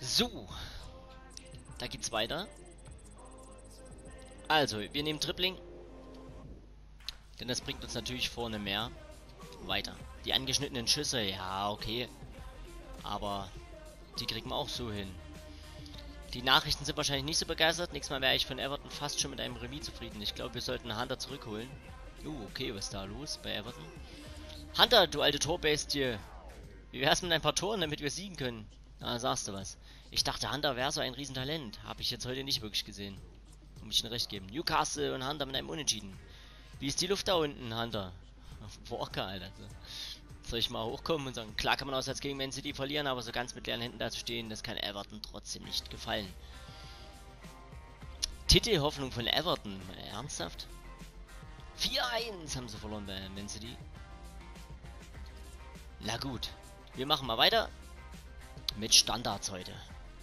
So, da geht's weiter. Also, wir nehmen Tripling. Denn das bringt uns natürlich vorne mehr weiter. Die angeschnittenen Schüsse, ja, okay. Aber die kriegen wir auch so hin. Die Nachrichten sind wahrscheinlich nicht so begeistert. Nächstes Mal wäre ich von Everton fast schon mit einem Remis zufrieden. Ich glaube, wir sollten Hunter zurückholen. Okay, was ist da los bei Everton? Hunter, du alte Torbestie. Wie wär's mit ein paar Toren, damit wir siegen können? Na, sagst du was. Ich dachte, Hunter wäre so ein Riesentalent. Habe ich jetzt heute nicht wirklich gesehen. Muss ich Ihnen recht geben. Newcastle und Hunter mit einem Unentschieden. Wie ist die Luft da unten, Hunter? Walker, Alter. Soll ich mal hochkommen und sagen, klar kann man auswärts gegen Man City verlieren, aber so ganz mit leeren Händen da zu stehen, das kann Everton trotzdem nicht gefallen. Titelhoffnung von Everton. Ernsthaft? 4-1 haben sie verloren bei Man City. Na gut. Wir machen mal weiter. Mit Standards heute.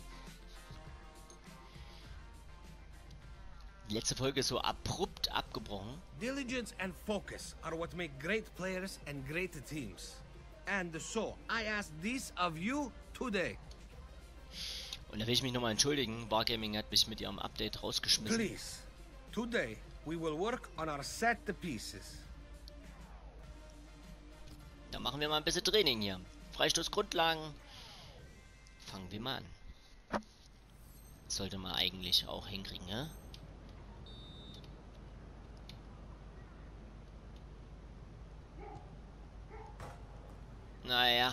Die letzte Folge ist so abrupt abgebrochen. Diligence and focus are what make great players and great teams. And so, I ask this of you today. Und da will ich mich nochmal entschuldigen. Wargaming hat mich mit ihrem Update rausgeschmissen. Please, today we will work on our set pieces. Da machen wir mal ein bisschen Training hier. Freistoßgrundlagen. Fangen wir mal an. Sollte man eigentlich auch hinkriegen, ne? Naja.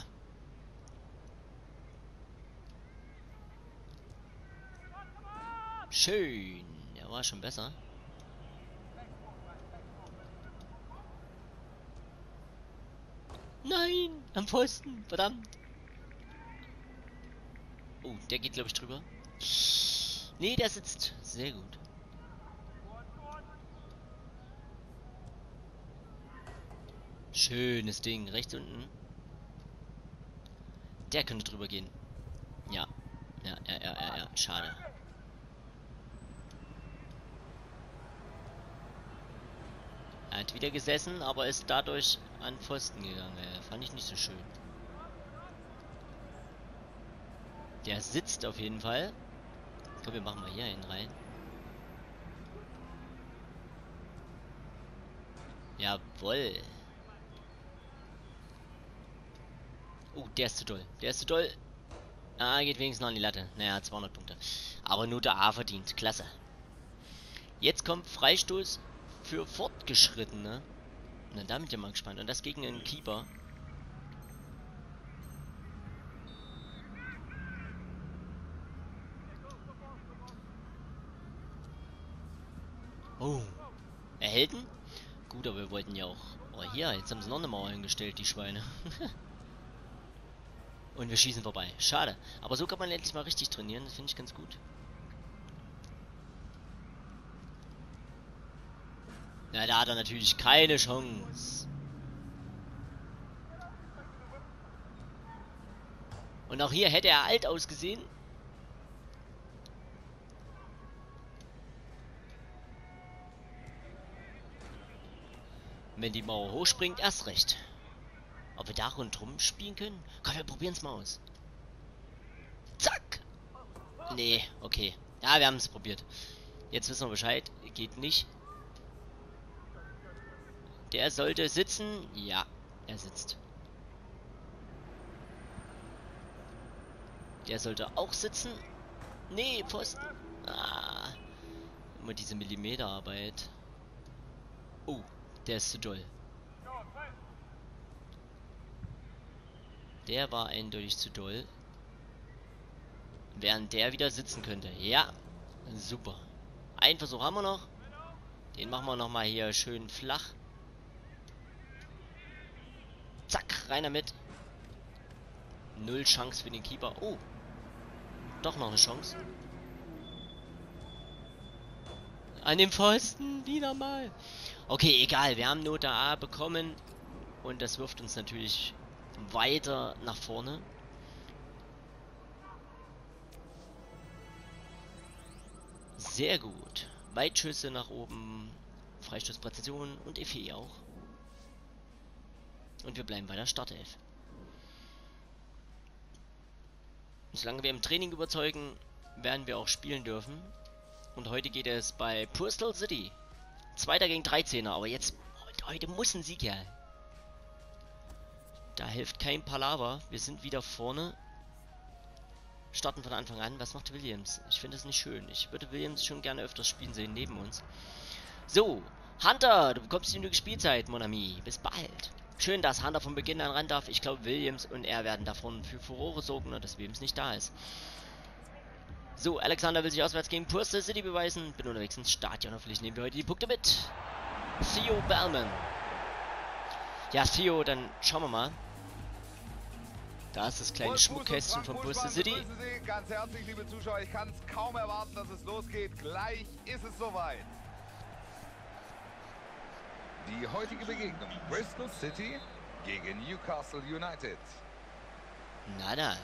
Schön. Der war schon besser. Nein, am Pfosten. Verdammt. Oh, der geht, glaube ich, drüber. Nee, der sitzt. Sehr gut. Schönes Ding. Rechts unten. Der könnte drüber gehen. Ja. Ja. Schade. Er hat wieder gesessen, aber ist dadurch an Pfosten gegangen. Fand ich nicht so schön. Der sitzt auf jeden Fall. Komm, wir machen mal hier einen rein. Jawoll. Oh, der ist zu doll. Der ist zu doll. Ah, geht wenigstens noch an die Latte. Naja, 200 Punkte. Aber nur der A verdient. Klasse. Jetzt kommt Freistoß für Fortgeschrittene. Na, da bin ich ja mal gespannt. Und das gegen einen Keeper. Oh. Erhalten? Gut, aber wir wollten ja auch... Oh, hier, jetzt haben sie noch eine Mauer hingestellt, die Schweine. Und wir schießen vorbei. Schade. Aber so kann man endlich mal richtig trainieren. Das finde ich ganz gut. Na, da hat er natürlich keine Chance. Und auch hier hätte er alt ausgesehen. Wenn die Mauer hochspringt, erst recht. Ob wir da rundherum spielen können? Komm, wir probieren es mal aus. Zack! Nee, okay. Ja, wir haben es probiert. Jetzt wissen wir Bescheid. Geht nicht. Der sollte sitzen. Ja, er sitzt. Der sollte auch sitzen. Nee, Pfosten. Ah. Immer diese Millimeterarbeit. Oh, der ist zu doll. Der war eindeutig zu doll. Während der wieder sitzen könnte. Ja, super. Einen Versuch haben wir noch. Den machen wir nochmal hier schön flach. Zack, rein damit. Null Chance für den Keeper. Oh, doch noch eine Chance. An dem Pfosten, wieder mal. Okay, egal, wir haben Note A bekommen. Und das wirft uns natürlich weiter nach vorne. Sehr gut. Weitschüsse nach oben. Freistoßpräzision und Effe auch. Und wir bleiben bei der Startelf. Solange wir im Training überzeugen, werden wir auch spielen dürfen. Und heute geht es bei Bristol City. 2. gegen 13er, aber jetzt, heute muss ein Sieg her. Da hilft kein Palaver. Wir sind wieder vorne. Starten von Anfang an. Was macht Williams? Ich finde es nicht schön. Ich würde Williams schon gerne öfters spielen sehen, neben uns. So, Hunter, du bekommst die genug Spielzeit, mon ami. Bis bald. Schön, dass Hunter von Beginn an ran darf. Ich glaube, Williams und er werden davon für Furore sorgen, dass Williams nicht da ist. So, Alexander will sich auswärts gegen Bristol City beweisen. Bin unterwegs ins Stadion. Hoffentlich nehmen wir heute die Punkte mit. Theo Bellman. Ja, Theo, dann schauen wir mal. Da ist das kleine Schmuckkästchen von Bristol City. Ganz herzlich, liebe Zuschauer. Ich kann es kaum erwarten, dass es losgeht. Gleich ist es soweit. Die heutige Begegnung. Bristol City gegen Newcastle United. Na.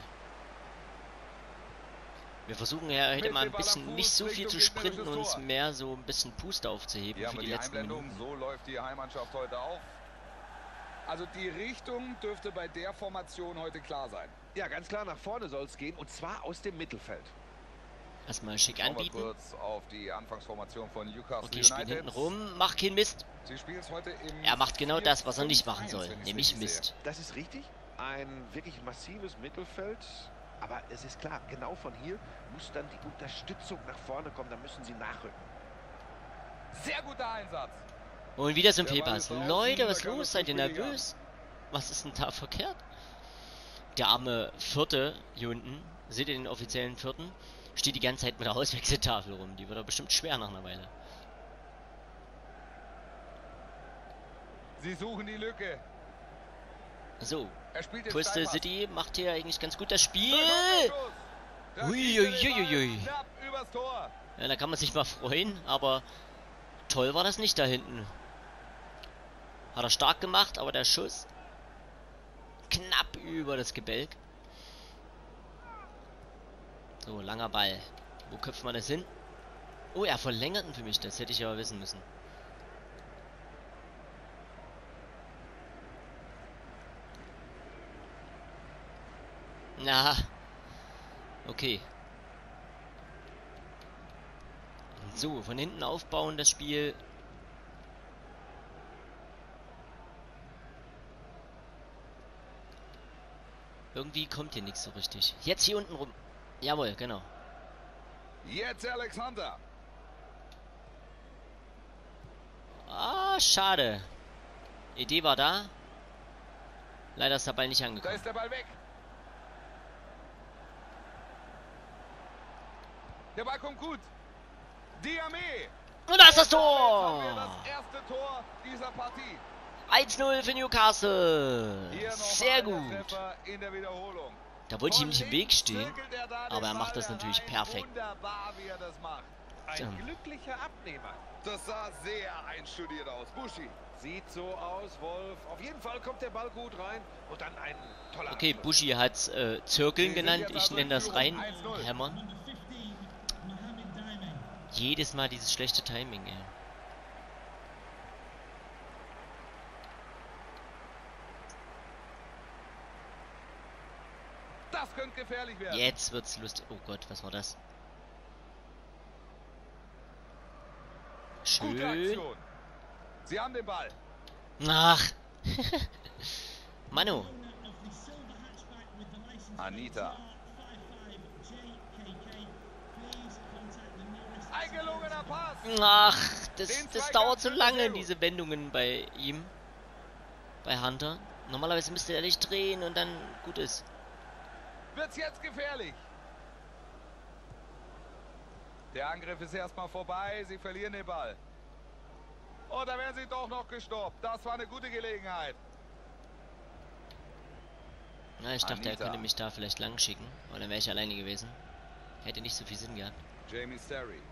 Wir versuchen ja heute mal ein bisschen nicht so viel zu sprinten und uns mehr so ein bisschen Puste aufzuheben für die letzten Minuten. So läuft die Heimmannschaft heute auf. Also die Richtung dürfte bei der Formation heute klar sein. Ja, ganz klar, nach vorne soll es gehen, und zwar aus dem Mittelfeld. Erstmal schick anbieten. Kurz auf die Anfangsformation von Newcastle Okay, spielen hinten rum, mach keinen Mist. Sie spielt heute im Er macht genau das, was er nicht machen soll, nämlich Mist. Das ist richtig, ein wirklich massives Mittelfeld, aber es ist klar, genau von hier muss dann die Unterstützung nach vorne kommen, da müssen sie nachrücken. Sehr guter Einsatz. Und wieder so ein Fehlpass. Leute, was ist los? Seid ihr nervös? Was ist denn da verkehrt? Der arme Vierte hier unten, seht ihr den offiziellen Vierten? Steht die ganze Zeit mit der Auswechseltafel rum. Die wird doch bestimmt schwer nach einer Weile. Sie suchen die Lücke. So, Er spielt den Bristol Steilpass. City macht hier eigentlich ganz gut das Spiel. Da schießt er den Uiuiuiui. Ball knapp übers Tor. Ja, da kann man sich mal freuen, aber toll war das nicht da hinten. Hat er stark gemacht, aber der Schuss knapp über das Gebälk. So, langer Ball. Wo köpft man das hin? Oh, er verlängert ihn für mich. Das hätte ich ja wissen müssen. Na. Okay. So, von hinten aufbauen das Spiel. Irgendwie kommt hier nichts so richtig. Jetzt hier unten rum. Jawohl, genau. Jetzt Alexander. Ah, schade. Idee war da. Leider ist der Ball nicht Da angekommen. ist der Ball weg. Der Ball kommt gut. Diame. Und da ist das Jetzt haben wir Tor! das erste Tor dieser Partie. 1-0 für Newcastle. Hier noch Sehr mal der gut. Treffer in der Wiederholung. Da wollte ich ihm nicht im Von Weg links stehen. zirkelt er da den Aber er macht Ball das natürlich herein. perfekt. Wunderbar, wie er das macht. Ein glücklicher Abnehmer. Das sah sehr einstudiert aus. Buschi. Sieht so aus, Wolf. Auf jeden Fall kommt der Ball gut rein und dann ein toller Okay, Abschluss. Buschi hat es Zirkeln Sie sind genannt. jetzt Ich also nenne das in rein. Führung. 1-0. Hämmern. Jedes Mal dieses schlechte Timing, ey. Das könnte gefährlich werden. Jetzt wird's lustig. Oh Gott, was war das? Gute Schön. Aktion. Sie haben den Ball. Ach. Manu. Anita. Ein gelungener Pass. Ach, Den das Zweikampf dauert so führt er sehr lange, gut. diese Wendungen bei ihm. Bei Hunter. Normalerweise müsste er nicht drehen und dann gut ist. Wird's jetzt gefährlich. Der Angriff ist erstmal vorbei. Sie verlieren den Ball. Oh, da werden sie doch noch gestoppt. Das war eine gute Gelegenheit. Na, ich dachte, er Anita. könnte mich da vielleicht lang schicken. Weil dann wäre ich alleine gewesen. Hätte nicht so viel Sinn gehabt. Jamie Sterry.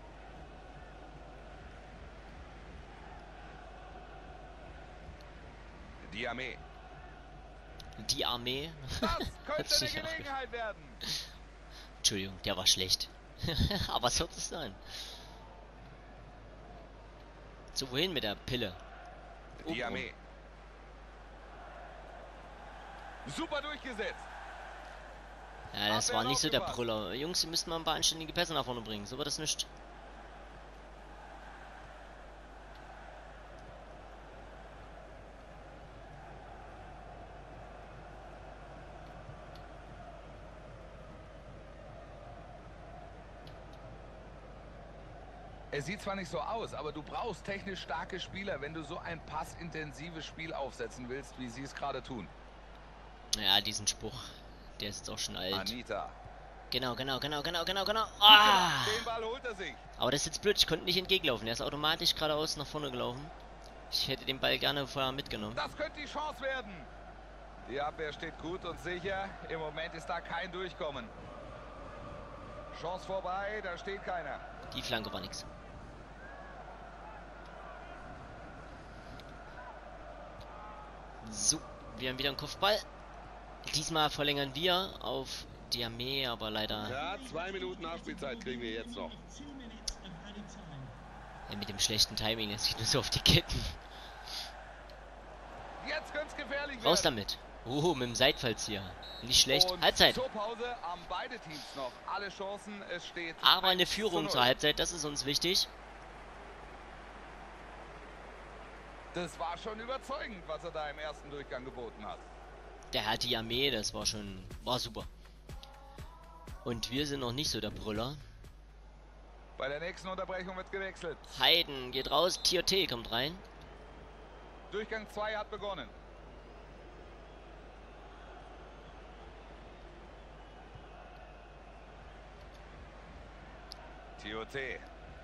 Diame. Die Armee. Das Hat könnte sich eine auch Gelegenheit werden. Entschuldigung, der war schlecht. Aber so wird es sein. So, wohin mit der Pille? Diame. Super durchgesetzt. Ja, das war nicht so der Brüller. Jungs, ihr müsst mal ein paar anständige Pässe nach vorne bringen. So wird das nicht. Es sieht zwar nicht so aus, aber du brauchst technisch starke Spieler, wenn du so ein passintensives Spiel aufsetzen willst, wie sie es gerade tun. Ja, diesen Spruch, der ist jetzt auch schon alt. Anita. Genau. Ah! Den Ball holt er sich. Aber das ist jetzt blöd, ich konnte nicht entgegenlaufen. Er ist automatisch geradeaus nach vorne gelaufen. Ich hätte den Ball gerne vorher mitgenommen. Das könnte die Chance werden. Die Abwehr steht gut und sicher. Im Moment ist da kein Durchkommen. Chance vorbei, da steht keiner. Die Flanke war nix. So, wir haben wieder einen Kopfball. Diesmal verlängern wir auf die Armee, aber leider... Ja, 2 Minuten Nachspielzeit kriegen wir jetzt noch. Ja, mit dem schlechten Timing, das geht nur so auf die Ketten. Jetzt könnte es gefährlich werden. Raus damit. Mit dem Seitfallzieher. Nicht schlecht. Und Halbzeit. zur Pause haben beide Teams noch alle Chancen. Es steht Aber eine 1:0. Führung zur Halbzeit, das ist uns wichtig. Das war schon überzeugend, was er da im ersten Durchgang geboten hat. Der hat die Armee, das war super. Und wir sind noch nicht so der Brüller. Bei der nächsten Unterbrechung wird gewechselt. Heiden geht raus, Tiote kommt rein. Durchgang 2 hat begonnen. Tiote.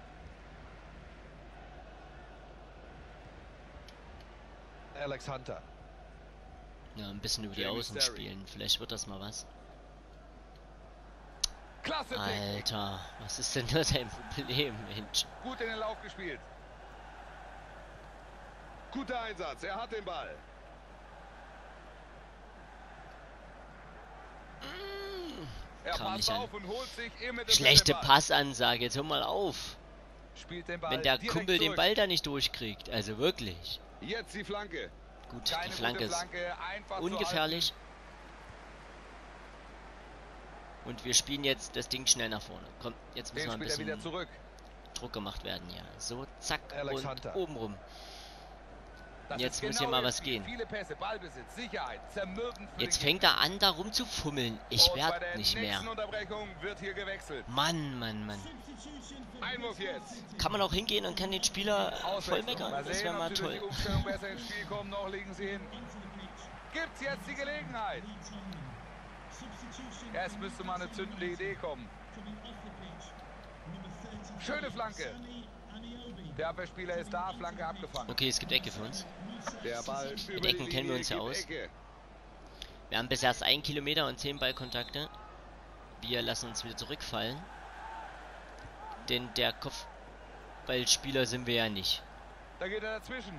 Alex Hunter. Ja, ein bisschen über die Jamie Außen Sterry. spielen. Vielleicht wird das mal was. Klasse Technik. Alter, was ist denn da dein Problem, Mensch? Gut in den Lauf gespielt. Guter Einsatz, er hat den Ball. Er Kam passt nicht an. auf und holt sich im Mittelfeld Schlechte den Ball. Passansage, jetzt hör mal auf. Spielt den Ball Wenn der direkt Kumpel den zurück. Ball da nicht durchkriegt. Also wirklich. Jetzt die Flanke. Gut, Keine die Flanke gute ist Flanke, einfach zu ungefährlich. Und wir spielen jetzt das Ding schnell nach vorne. Komm, jetzt halten. müssen Den wir ein spielt er wieder bisschen zurück. Druck gemacht werden, ja. So, zack, Alex und Hunter. oben rum. Das Jetzt ist muss genau hier mal ihr was Spiel. gehen. Viele Pässe, Ballbesitz, Sicherheit, zermürben für Jetzt den fängt er an, da rumzufummeln. Ich Und bei werd der nicht mehr. nächsten Unterbrechung wird hier gewechselt. Mann. Einwurf jetzt. Kann man auch hingehen und kann den Spieler voll Auswechslung. meckern? Mal Das sehen, wäre mal ob sie durch toll. die Umstellung besser ins Spiel kommen. Noch liegen sie hin. Gibt's jetzt die Gelegenheit? Es müsste mal eine zündende Idee kommen. Schöne Flanke. Der Abwehrspieler ist da, Flanke abgefangen. Okay, es gibt Ecke für uns. Der Ball über die Ecken kennen wir Linie, uns ja gibt aus. Ecke. Wir haben bisher erst 1 Kilometer und 10 Ballkontakte. Wir lassen uns wieder zurückfallen. Denn der Kopfballspieler sind wir ja nicht. Da geht er dazwischen.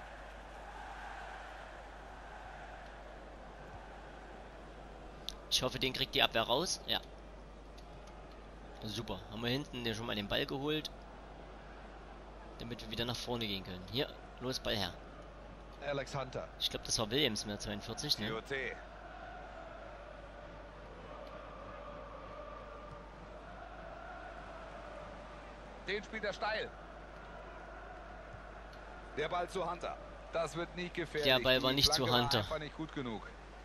Ich hoffe, den kriegt die Abwehr raus. Ja. Super. Haben wir hinten schon mal den Ball geholt. Damit wir wieder nach vorne gehen können. Hier, los, Ball her. Alex Hunter. Ich glaube, das war Williams mit der 42, ne? Tiote. Den spielt er steil. Der Ball zu Hunter. Das wird nicht gefährlich. Der Ball war Die nicht zu Flanke war Hunter. einfach nicht gut genug.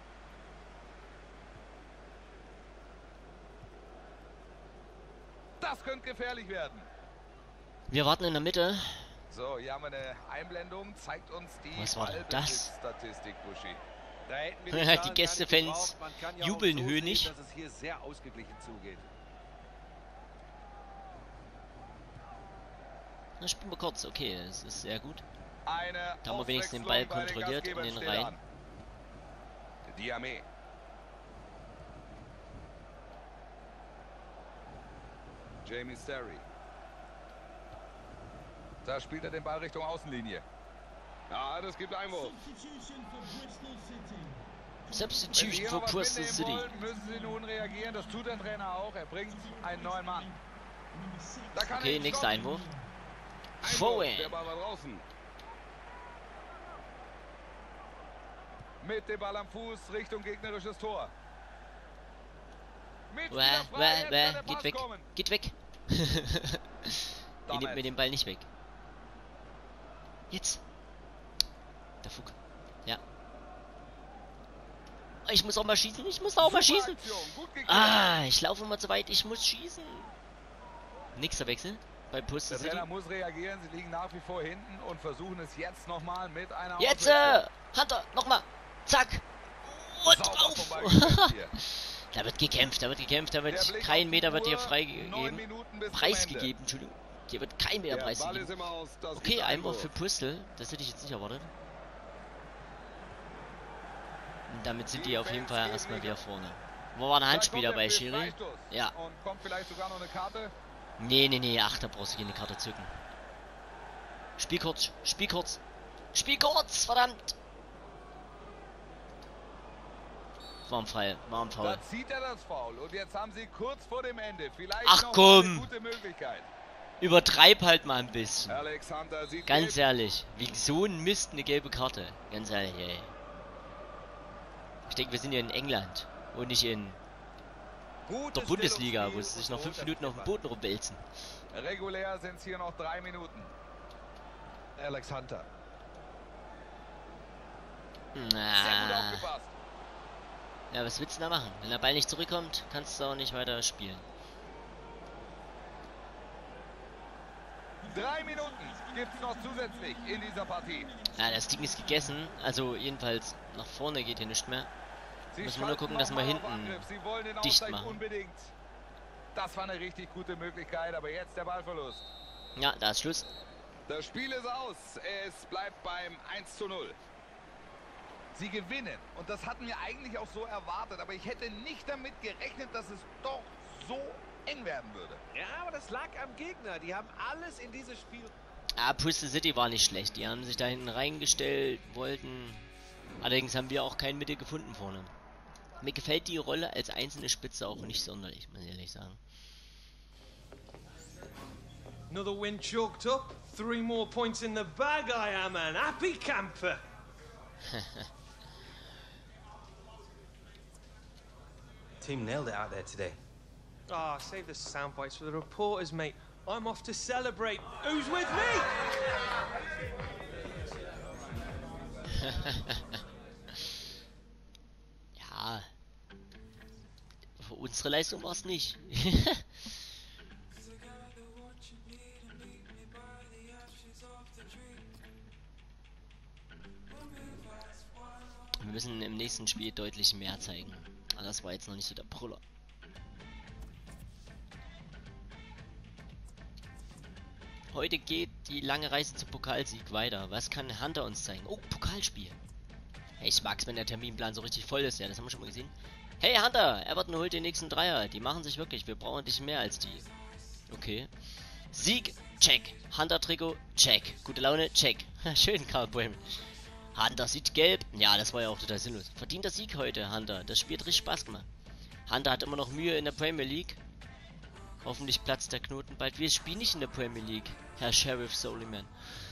Das könnte gefährlich werden. Wir warten in der Mitte. So, hier haben wir eine Einblendung. Zeigt uns die Was war denn das? Statistik, Buschi. Da hätten wir Die Zahlen gar nicht Gästefans gebraucht. Man kann ja auch jubeln so höhnisch. sehen, dass es hier sehr ausgeglichen zugeht. Na, spielen wir kurz. Okay, das ist sehr gut. Eine Da haben wir wenigstens den Ball Auswechslung bei kontrolliert in Gastgebern den steht Reihen. an. Diame. Jamie Sterry. Da spielt er den Ball Richtung Außenlinie. Ja, das gibt Einwurf. Wenn Sie Substitution hier for noch was Bristol mitnehmen City. wollen, müssen Sie nun reagieren. Das tut der Trainer auch. Er bringt einen neuen Mann. Da kann er Okay, ihn nächster stoppen. Einwurf. Einwurf. Forward. Der Ball war draußen. Mit dem Ball am Fuß Richtung gegnerisches Tor. Mitspieler frei, jetzt kann der Geht Pass weg. kommen. Geht weg. Ihr nehmt mir den Ball nicht weg. Jetzt. Der Fuck. Ja. Ich muss auch mal schießen. Ich muss auch mal Super schießen. Aktion, gut geklärt. Ah, ich laufe immer zu weit. Ich muss schießen. Nächster Wechsel bei Puste Der City. Trainer muss reagieren, sie liegen nach wie vor hinten und versuchen es jetzt nochmal mit einer Jetzt, Auswechslung. Hunter, nochmal. Zack. Und Sauber drauf. vorbeigesetzt hier. Da wird gekämpft, da wird gekämpft, da Der wird Blick kein auf Meter die wird hier Uhr, 9 freigegeben. Minuten bis zum Preisgegeben, Entschuldigung. Hier wird kein Meter Der Ball ist preisgegeben. im Aus. Das Okay, gibt Einwurf Einwurf. für Püstel. Das hätte ich jetzt nicht erwartet. Und damit sind die auf jeden Fall erstmal wieder vorne. Wo war ein Ende. Handspiel Da kommt dabei, der Schiri? Freistoß. Ja. Und kommt vielleicht sogar noch eine Karte. Nee. Ach, da brauchst du keine Karte zücken. Spiel kurz. Spiel kurz, verdammt. War ein Foul. Da zieht er das Foul. Und jetzt haben sie kurz vor dem Ende vielleicht Ach, noch komm. eine gute Möglichkeit. Übertreib halt mal ein bisschen. Alex Hunter sieht Ganz gelb. ehrlich, wie so ein Mist eine gelbe Karte. Ganz ehrlich, ey. Ich denke, wir sind hier in England und nicht in Gutes der Bundesliga, wo Stellungsspiel sie sich noch und 5 so Minuten auf dem Boden rumwälzen. Regulär sind es hier noch 3 Minuten. Alex Hunter. Sehr gut Na, aufgepasst. ja, was willst du da machen? Wenn der Ball nicht zurückkommt, kannst du auch nicht weiter spielen. 3 Minuten gibt es noch zusätzlich in dieser Partie. Ja, das Ding ist gegessen. Also jedenfalls nach vorne geht hier nicht mehr. Sie Müssen wir nur gucken, dass wir schalten noch mal auf hinten Angriff. Sie wollen den dicht Ausgleich machen. unbedingt. Das war eine richtig gute Möglichkeit, aber jetzt der Ballverlust. Ja, da ist Schluss. Das Spiel ist aus. Es bleibt beim 1:0. Sie gewinnen und das hatten wir eigentlich auch so erwartet, aber ich hätte nicht damit gerechnet, dass es doch so eng werden würde. Ja, aber das lag am Gegner. Die haben alles in dieses Spiel. Ah, Puste City war nicht schlecht. Die haben sich da hinten reingestellt, wollten. Allerdings haben wir auch kein Mittel gefunden vorne. Mir gefällt die Rolle als einzelne Spitze auch nicht sonderlich, muss ich ehrlich sagen. Another win chalked up. 3 more points in the bag. I am an happy camper. Team nailed it out there today. Ah, save the sound bites for the reporters, mate. I'm off to celebrate. Who's with me? Ja. Für unsere Leistung war es nicht. Wir müssen im nächsten Spiel deutlich mehr zeigen. Aber das war jetzt noch nicht so der Brüller. Heute geht die lange Reise zum Pokalsieg weiter. Was kann Hunter uns zeigen? Oh, Pokalspiel. Hey, ich mag's, wenn der Terminplan so richtig voll ist. Ja, das haben wir schon mal gesehen. Hey, Hunter, Everton holt den nächsten Dreier. Die machen sich wirklich. Wir brauchen dich mehr als die. Okay. Sieg, check. Hunter-Trikot, check. Gute Laune, check. Schön, Karl Bremen. Hunter sieht gelb. Ja, das war ja auch total sinnlos. Verdienter Sieg heute, Hunter. Das Spiel hat richtig Spaß gemacht. Hunter hat immer noch Mühe in der Premier League. Hoffentlich platzt der Knoten bald. Wir spielen nicht in der Premier League, Herr Sheriff Soliman.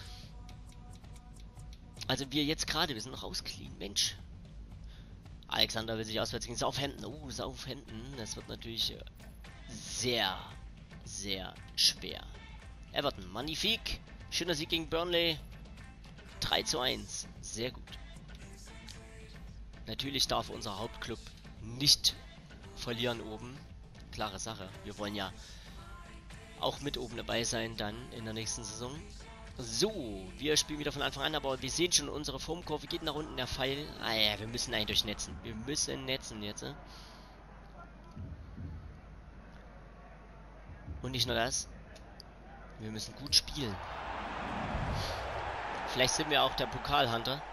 Also wir jetzt gerade, wir sind noch ausgeliehen. Mensch. Alexander will sich auswärts gegen Southampton. Oh, Southampton. Das wird natürlich sehr, sehr schwer. Everton, magnifik. Schöner Sieg gegen Burnley. 3:1. Sehr gut. Natürlich darf unser Hauptclub nicht verlieren oben. Klare Sache. Wir wollen ja auch mit oben dabei sein dann in der nächsten Saison. So, wir spielen wieder von Anfang an, aber wir sehen schon, unsere Formkurve geht nach unten, der Pfeil. Ah ja, wir müssen eigentlich durchnetzen. Wir müssen netzen jetzt. Und nicht nur das. Wir müssen gut spielen. Vielleicht sind wir auch der Pokalhunter.